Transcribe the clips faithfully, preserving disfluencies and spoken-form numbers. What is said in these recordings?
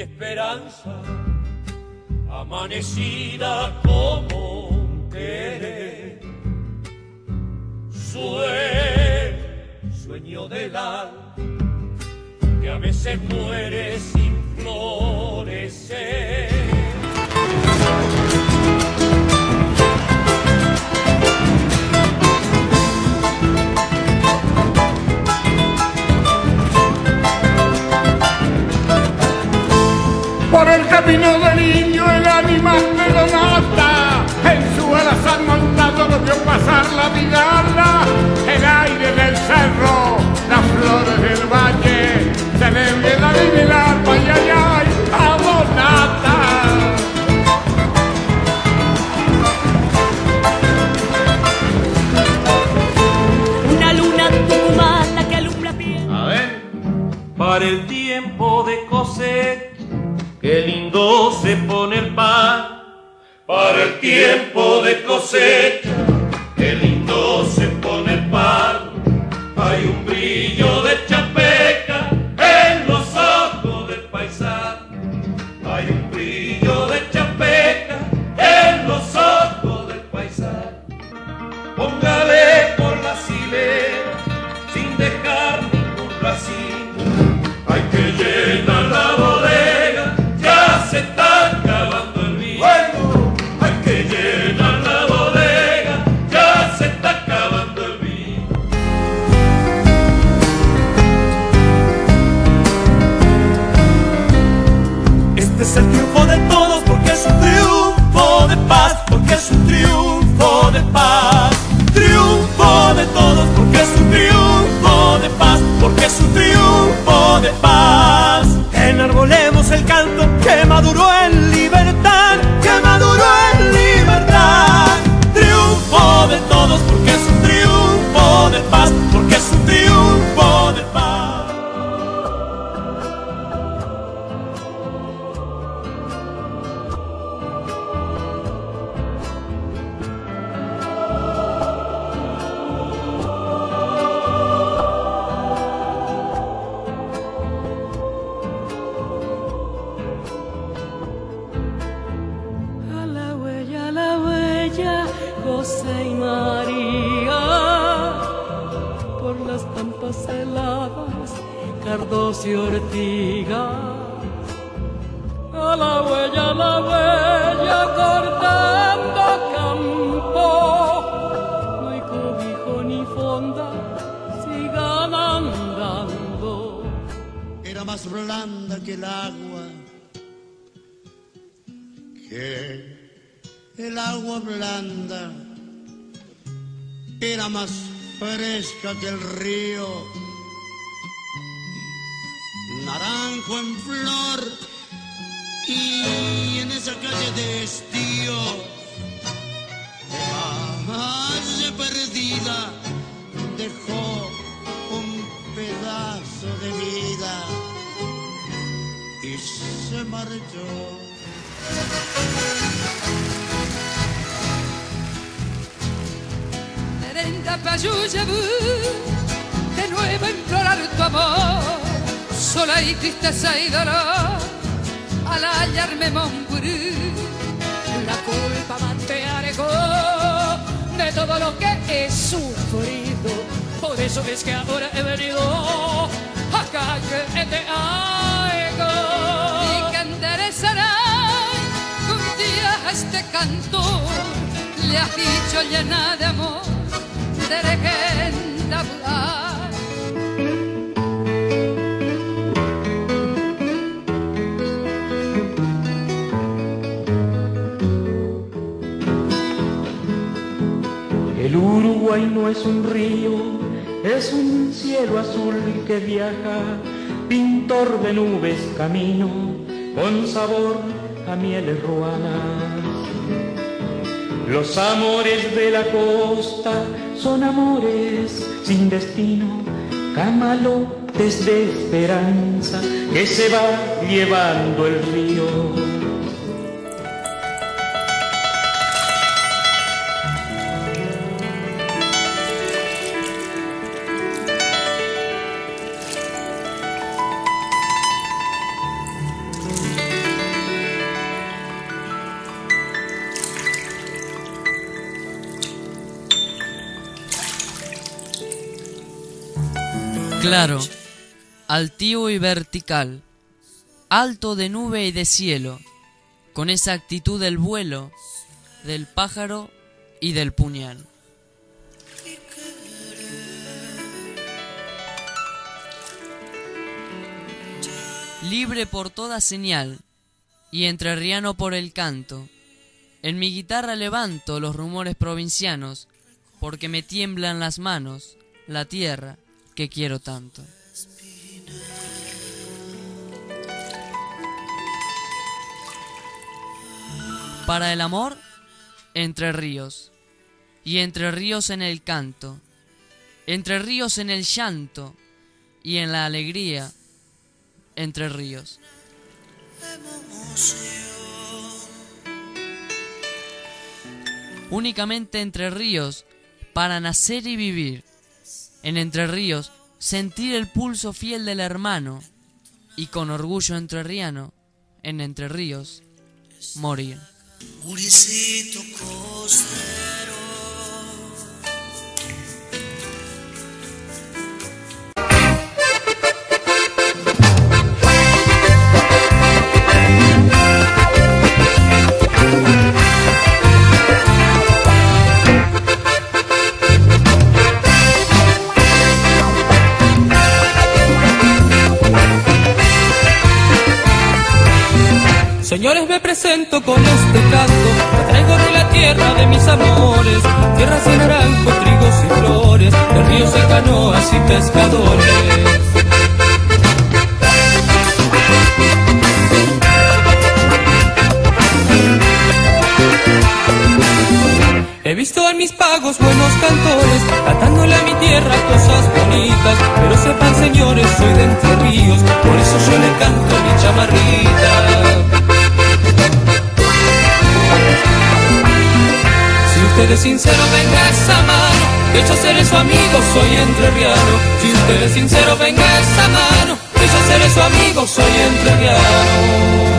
esperanza amanecida como un querer. Sue- sueño del alma que a veces muere sin florecer. Por el camino del niño el animal me lo nota, en su alazán montado lo vio pasar la vigala, el aire del cerro, las flores del valle, se le viene a adivinar, ay, ay, ay, abonata. Una luna tucumana que alumbra bien. A ver, para el tiempo de cosecha, qué lindo se pone el pan. Para el tiempo de cosecha, qué lindo se pone el pan. Hay un brillo de chapeca en los ojos del paisano. Hay un brillo de chapeca en los ojos del paisano. Póngale por la hilera sin dejar ningún racimo. Hay que llenar la bodega, ya se está acabando el vino. Bueno, hay que llenar la bodega, ya se está acabando el vino. Este es el triunfo de todos porque es un triunfo de paz, porque es un triunfo de paz. Triunfo de todos porque es un triunfo de paz, porque es un triunfo de paz. Enarbolemos el canto que maduró en libertad, que maduró en libertad. Triunfo de todos porque es un triunfo de paz, porque es un triunfo de paz. A la huella, a la huella, José y María, por las pampas heladas, Cardoso y Ortigas. A la huella, a la huella, cortando campo, no hay cobijo ni fonda, sigan andando. Era más blanda que el agua, que el agua blanda, era más fresca que el río, naranjo en flor, y en esa calle de estío, calle perdida, dejó un pedazo de vida y se marchó. Merenda payuya, de nuevo implorar tu amor, sola y tristeza y dolor, al hallarme Mongurí, la culpa mate aregó de todo lo que he sufrido. Por eso es que ahora he venido acá que te hago. Y que enderezarás un día a este cantor, le has dicho llena de amor, de legenda hablar. El Uruguay no es un río, es un cielo azul que viaja, pintor de nubes camino, con sabor a mieles ruanas. Los amores de la costa son amores sin destino, camalotes de esperanza que se va llevando el río. Claro, altivo y vertical, alto de nube y de cielo, con esa actitud del vuelo, del pájaro y del puñal. Libre por toda señal y entrerriano por el canto, en mi guitarra levanto los rumores provincianos, porque me tiemblan las manos, la tierra que quiero tanto. Para el amor, Entre Ríos, y Entre Ríos en el canto, Entre Ríos en el llanto, y en la alegría, Entre Ríos. Únicamente Entre Ríos para nacer y vivir. En Entre Ríos sentir el pulso fiel del hermano y con orgullo entrerriano en Entre Ríos morir. Muricito costero. Señores, me presento con este canto, que traigo de la tierra de mis amores, tierras de naranjo, trigos y flores, de ríos y canoas y pescadores. He visto en mis pagos buenos cantores, cantándole a mi tierra cosas bonitas, pero sepan señores, soy de Entre Ríos, por eso yo le canto mi chamarrita. Si usted es sincero, venga esa mano, que yo seré su amigo, soy entrerriano. Si usted es sincero, venga esa mano, que yo seré su amigo, soy entrerriano.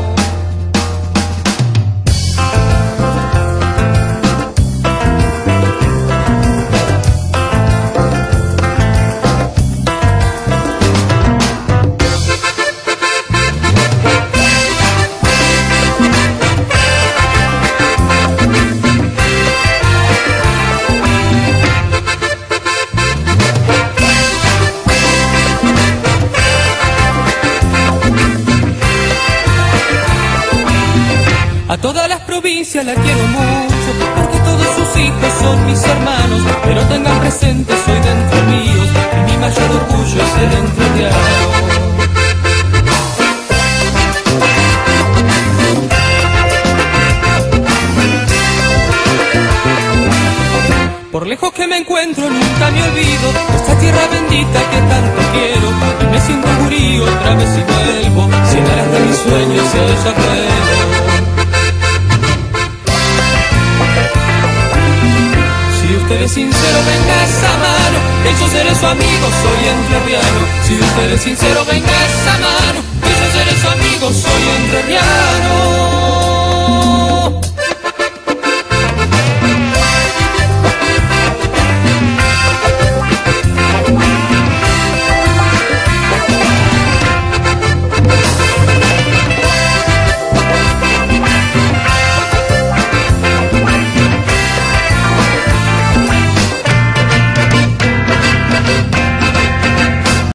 A todas las provincias la quiero mucho, porque todos sus hijos son mis hermanos, pero tengan presente, soy de Entre Ríos, y mi mayor orgullo es ser entrerriano. Por lejos que me encuentro nunca me olvido de esta tierra bendita que tanto quiero, y me siento gurí otra vez y vuelvo, cien alas de mis sueños y a ella vuelvo. Si usted es sincero, venga esa mano, que yo seré su amigo, soy entrerriano. Si usted es sincero, venga esa mano, que yo seré su amigo, soy